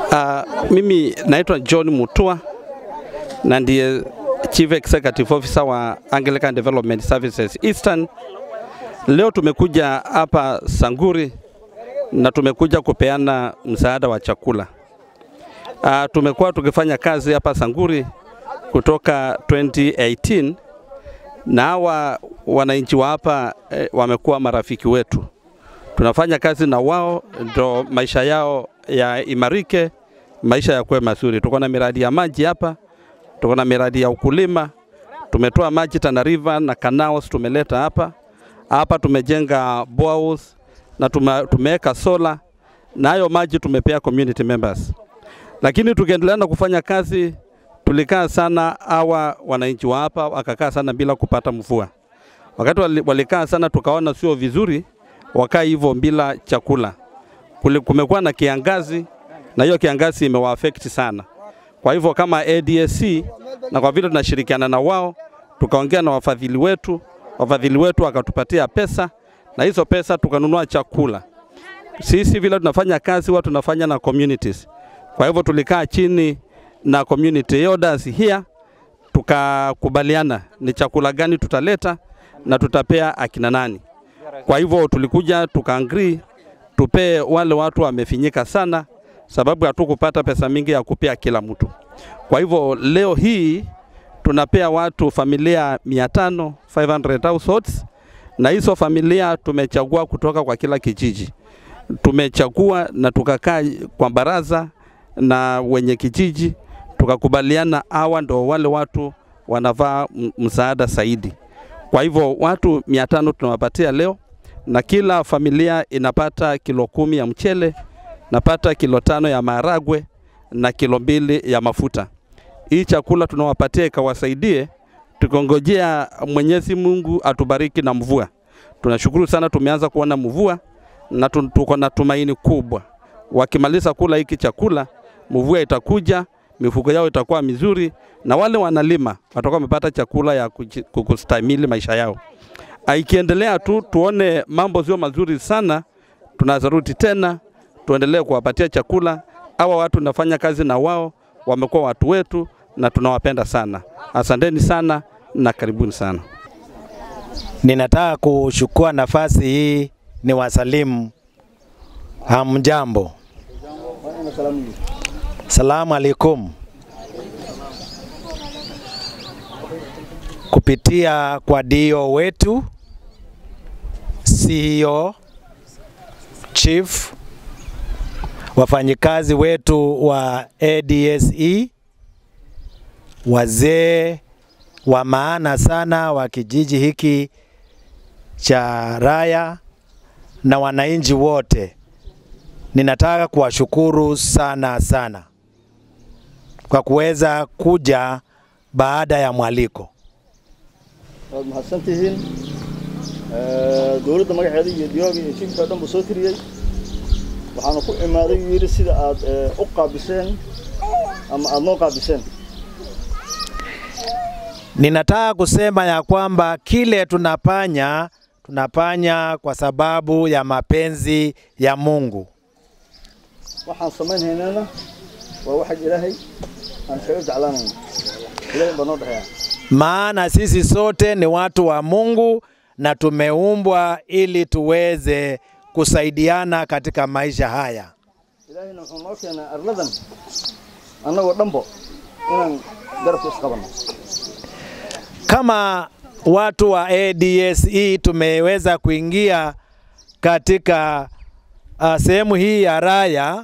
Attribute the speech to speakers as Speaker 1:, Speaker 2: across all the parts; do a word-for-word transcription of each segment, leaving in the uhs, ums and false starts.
Speaker 1: Uh, mimi naitwa John Mutua na ndiye Chief Executive Officer wa Anglican Development Services Eastern. Leo tumekuja hapa Sankuri na tumekuja kupeana msaada wa chakula. Uh, tumekuwa tukifanya kazi hapa Sankuri kutoka twenty eighteen na hawa wananchi wa hapa eh, wamekuwa marafiki wetu. Tunafanya kazi na wao ndo maisha yao ya imarike, maisha ya kuwe mazuri. Tuko na miradi ya maji hapa, tuko na miradi ya ukulima, tumetoa maji Tana River na canals tumeleta hapa. Hapa tumejenga boreholes na tumeweka solar na hayo maji tumepea community members. Lakini tukiendelea na kufanya kazi, tulikaa sana hawa wananchi wa hapa wakakaa sana bila kupata mvua. Wakati walikaa sana tukaona sio vizuri wakaa hivyo bila chakula. Kumekuwa na kiangazi na hiyo kiangazi imewaafect sana. Kwa hivyo kama A D S E na kwa vile tunashirikiana na wao, tukaongea na wafadhili wetu, wafadhili wetu wakatupatia pesa na hizo pesa tukanunua chakula. Sisi vile tunafanya kazi watu tunafanya na communities. Kwa hivyo tulikaa chini na community elders here tukakubaliana ni chakula gani tutaleta na tutapea akina nani. Kwa hivyo tulikuja tukaangri tupe wale watu wamefinyika sana sababu hatukupata pesa mingi ya kupea kila mtu. Kwa hivyo leo hii tunapea watu familia mia tano, five hundred households, na hizo familia tumechagua kutoka kwa kila kijiji. Tumechagua na tukakaa kwa baraza na wenye kijiji tukakubaliana hawa ndo wale watu wanavaa msaada zaidi. Kwa hivyo watu mia tano tunawapatia leo na kila familia inapata kilo kumi ya mchele, napata kilo tano ya maharagwe na kilo mbili ya mafuta. Hii chakula tunawapatia ikawasaidie, tukongojea Mwenyezi Mungu atubariki na mvua. Tunashukuru sana tumeanza kuona mvua na tuko na tumaini kubwa. Wakimaliza kula hiki chakula, mvua itakuja, mifugo yao itakuwa mizuri na wale wanalima watakuwa wamepata chakula ya kustahimili maisha yao. Ikiendelea tu tuone mambo sio mazuri sana, tunazarudi tena tuendelee kuwapatia chakula. Hawa watu nafanya kazi na wao, wamekuwa watu wetu na tunawapenda sana. Asanteni sana na karibuni sana.
Speaker 2: Ninataka kuchukua nafasi hii ni wasalimu. Hamjambo. Salamu alaikum. Kupitia kwa D O wetu, C E O, Chief, wafanyikazi wetu wa A D S E, wazee wa maana sana wa kijiji hiki cha Raya na wananchi wote, ninataka kuwashukuru sana sana kwa kuweza kuja baada ya mwaliko.
Speaker 3: mahadsantihiin dawladda magaceeda iyo diyooga iyo shirka dhan buu soo tiriyay waxaana ku imaaday yiri sida aad u qaabiseen ama aad noo qaabiseen.
Speaker 2: Ninataka kusema ya kwamba kile tunafanya tunafanya kwa sababu ya mapenzi ya Mungu.
Speaker 3: waxaan sameynayna waa waxa Ilaahay aan kaga jeclaanay. Ilaahay baa noo dhaxaya.
Speaker 2: Maana sisi sote ni watu wa Mungu na tumeumbwa ili tuweze kusaidiana katika maisha haya.
Speaker 3: Ilaahay wuxuu noo keenay arladan anagoo dhanbo inaan garab isqabano.
Speaker 2: Kama watu wa A D S E tumeweza kuingia katika uh, sehemu hii ya Raya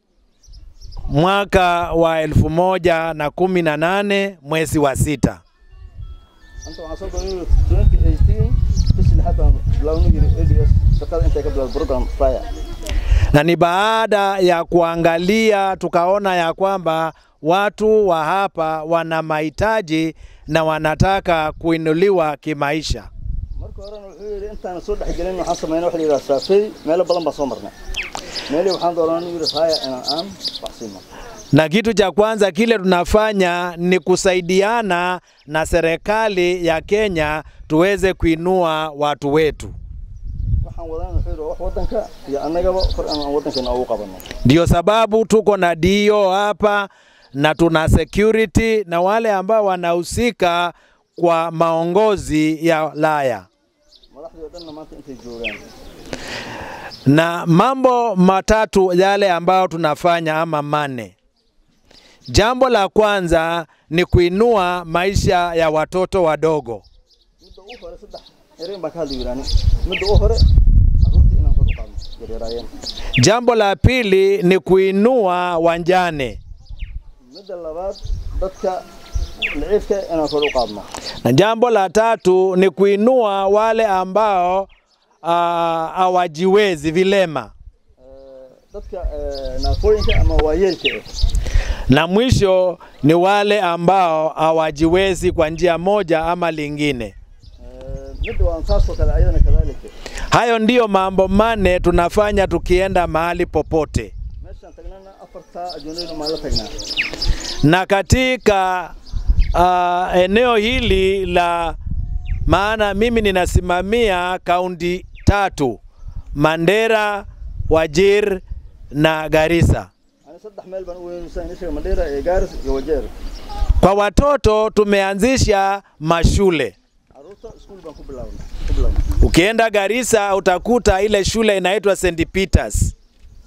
Speaker 2: mwaka wa elfu moja na kumi na nane mwezi wa sita.
Speaker 3: Anto waxaan soo galay twenty eighteen bishii hadda bilowni A D S shaqada inta ka bilowday program Raya.
Speaker 2: Na ni baada ya kuangalia tukaona ya kwamba watu wa hapa wana mahitaji na wanataka kuinuliwa kimaisha.
Speaker 3: Marka hore wuxuu yiri intaan soo dhaxgelin waxaan sameeynaa wax la yiraahdo saafay meel badan ba soo marnay. Meel waxaan dooranay yiri Raya inaan aan baxsino.
Speaker 2: Na kitu cha kwanza kile tunafanya ni kusaidiana na serikali ya Kenya tuweze kuinua watu wetu.
Speaker 3: Waxaan
Speaker 2: Ndio sababu tuko na D O hapa na tuna security na wale ambao wanahusika kwa maongozi ya Raya. Na mambo matatu yale ambao tunafanya ama mane. Jambo la kwanza ni kuinua maisha ya watoto wadogo. Jambo la pili ni kuinua wanjane. Na jambo la tatu ni kuinua wale ambao hawajiwezi uh, vilema. Na mwisho ni wale ambao hawajiwezi kwa njia moja ama lingine. Hayo ndiyo mambo mane tunafanya tukienda mahali popote. Na katika uh, eneo hili la maana mimi ninasimamia kaunti tatu, Mandera, Wajir na Garissa. Kwa watoto tumeanzisha mashule. Ukienda Garissa utakuta ile shule inaitwa Saint Peters.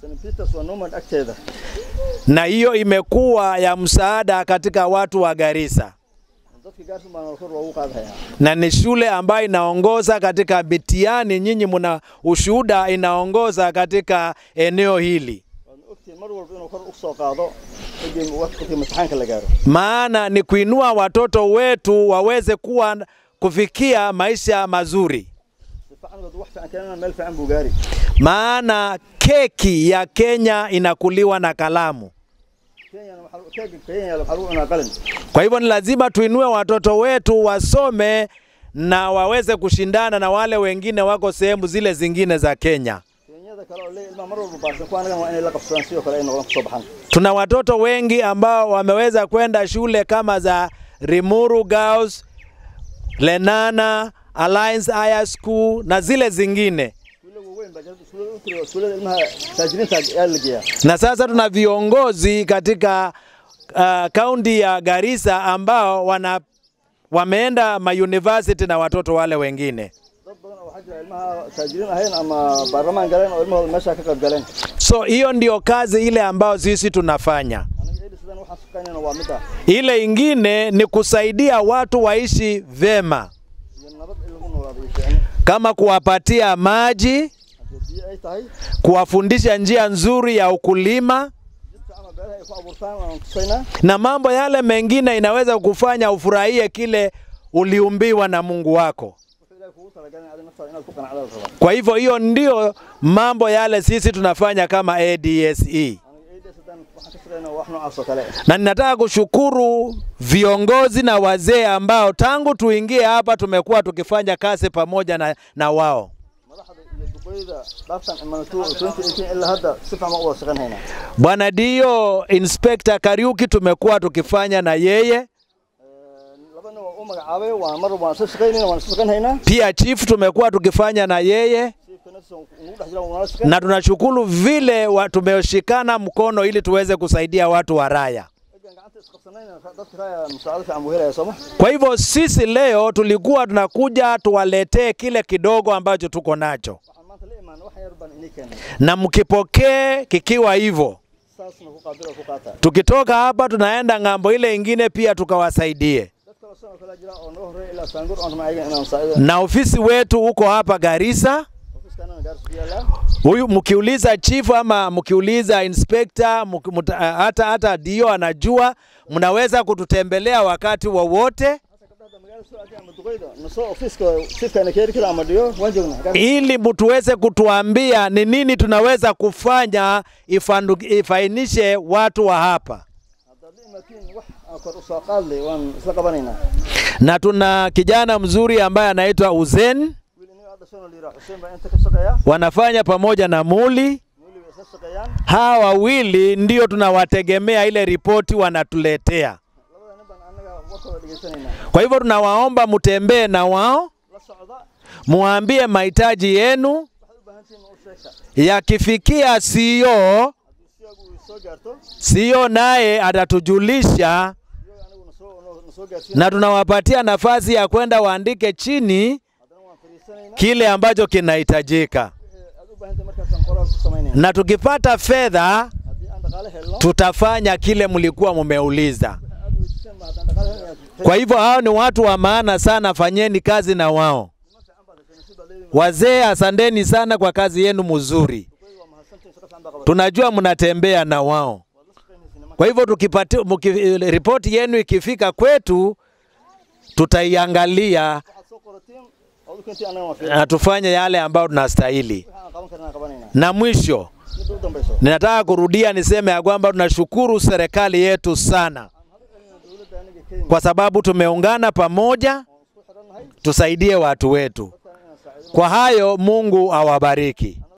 Speaker 2: Na hiyo imekuwa ya msaada katika watu wa Garissa. Na ni shule ambayo inaongoza katika mitihani, nyinyi mna ushuhuda, inaongoza katika eneo hili. Maana ni kuinua watoto wetu waweze kuwa kufikia maisha mazuri. Maana keki ya Kenya inakuliwa na kalamu. Kwa hivyo ni lazima tuinue watoto wetu wasome na waweze kushindana na wale wengine wako sehemu zile zingine za Kenya. Tuna watoto wengi ambao wameweza kwenda shule kama za Rimuru Girls, Lenana, Alliance High School na zile zingine. Na sasa tuna viongozi katika kaunti uh, ya Garissa ambao wana wameenda ma university na watoto wale wengine. So hiyo ndio kazi ile ambao sisi tunafanya. Ile ingine ni kusaidia watu waishi vema. Kama kuwapatia maji, kuwafundisha njia nzuri ya ukulima, na mambo yale mengine inaweza kufanya ufurahie kile uliumbiwa na Mungu wako. Kwa hivyo hiyo ndio mambo yale sisi tunafanya kama A D S E. Na ninataka kushukuru viongozi na wazee ambao tangu tuingie hapa tumekuwa tukifanya kazi pamoja na, na wao. Bwana Dio Inspector Kariuki tumekuwa tukifanya na yeye. Pia chief tumekuwa tukifanya na yeye. Na tunashukuru vile tumeshikana mkono ili tuweze kusaidia watu wa Raya. Kwa hivyo sisi leo tulikuwa tunakuja tuwaletee kile kidogo ambacho tuko nacho. Na mkipokee kikiwa hivyo. Tukitoka hapa tunaenda ngambo ile ingine pia tukawasaidie. Na ofisi wetu uko hapa Garissa. Huyu mkiuliza chief ama mkiuliza inspector muta, hata hata dio anajua, mnaweza kututembelea wakati wowote ili mtuweze kutuambia ni nini tunaweza kufanya ifandu, ifainishe watu wa hapa. Na tuna kijana mzuri ambaye anaitwa Uzen. Wanafanya pamoja na Muli. Hawa wawili ndio tunawategemea ile ripoti wanatuletea. Kwa hivyo tunawaomba mtembee na wao, muambie mahitaji yenu Yakifikia C E O, C E O naye atatujulisha na tunawapatia nafasi ya kwenda waandike chini kile ambacho kinahitajika. Na tukipata fedha tutafanya kile mlikuwa mumeuliza. Kwa hivyo hao ni watu wa maana sana, fanyeni kazi na wao. Wazee, asanteni sana kwa kazi yenu mzuri. Tunajua mnatembea na wao. Kwa hivyo tukipata ripoti yenu ikifika kwetu, tutaiangalia na tufanye yale ambayo tunastahili. Na mwisho, ninataka kurudia niseme ya kwamba tunashukuru serikali yetu sana, kwa sababu tumeungana pamoja tusaidie watu wetu. Kwa hayo Mungu awabariki.